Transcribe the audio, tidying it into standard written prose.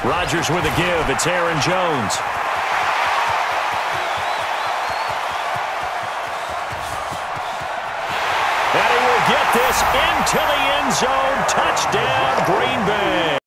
Rodgers with a give. It's Aaron Jones. And he will get this into the end zone. Touchdown, Green Bay.